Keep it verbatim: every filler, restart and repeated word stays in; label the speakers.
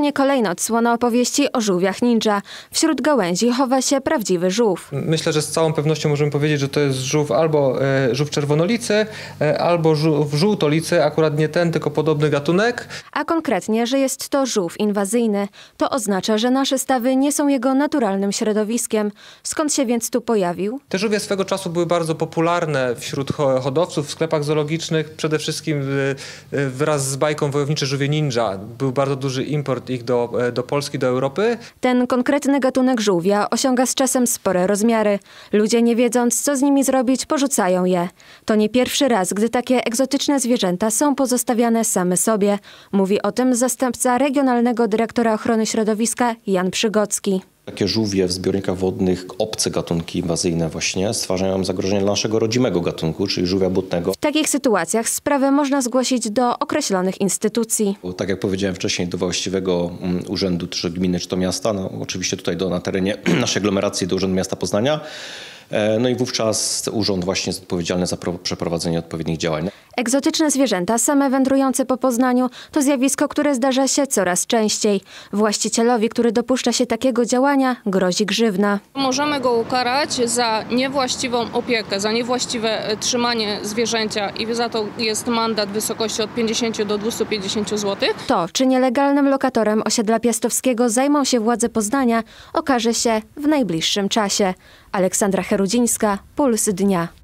Speaker 1: nie kolejna odsłona opowieści o żółwiach ninja. Wśród gałęzi chowa się prawdziwy żółw.
Speaker 2: Myślę, że z całą pewnością możemy powiedzieć, że to jest żółw albo e, żółw czerwonolicy, e, albo żółw żółtolicy, akurat nie ten, tylko podobny gatunek.
Speaker 1: A konkretnie, że jest to żółw inwazyjny. To oznacza, że nasze stawy nie są jego naturalnym środowiskiem. Skąd się więc tu pojawił?
Speaker 2: Te żółwie swego czasu były bardzo popularne wśród hodowców w sklepach zoologicznych, przede wszystkim wraz z bajką Wojownicze żółwie ninja. Był bardzo duży import ich do, do Polski, do Europy.
Speaker 1: Ten konkretny gatunek żółwia osiąga z czasem spore rozmiary. Ludzie, nie wiedząc, co z nimi zrobić, porzucają je. To nie pierwszy raz, gdy takie egzotyczne zwierzęta są pozostawiane same sobie. Mówi o tym zastępca Regionalnego Dyrektora Ochrony Środowiska Jan Przygocki.
Speaker 3: Takie żółwie w zbiornikach wodnych, obce gatunki inwazyjne właśnie, stwarzają zagrożenie dla naszego rodzimego gatunku, czyli żółwia błotnego.
Speaker 1: W takich sytuacjach sprawę można zgłosić do określonych instytucji.
Speaker 3: Bo, tak jak powiedziałem wcześniej, do właściwego urzędu, czy gminy, czy to miasta, no, oczywiście tutaj do, na terenie naszej aglomeracji, do Urzędu Miasta Poznania. No i wówczas urząd właśnie jest odpowiedzialny za przeprowadzenie odpowiednich działań.
Speaker 1: Egzotyczne zwierzęta, same wędrujące po Poznaniu, to zjawisko, które zdarza się coraz częściej. Właścicielowi, który dopuszcza się takiego działania, grozi grzywna.
Speaker 4: Możemy go ukarać za niewłaściwą opiekę, za niewłaściwe trzymanie zwierzęcia i za to jest mandat w wysokości od pięćdziesięciu do dwustu pięćdziesięciu złotych.
Speaker 1: To, czy nielegalnym lokatorem osiedla Piastowskiego zajmą się władze Poznania, okaże się w najbliższym czasie. Aleksandra Herudzińska, Puls Dnia.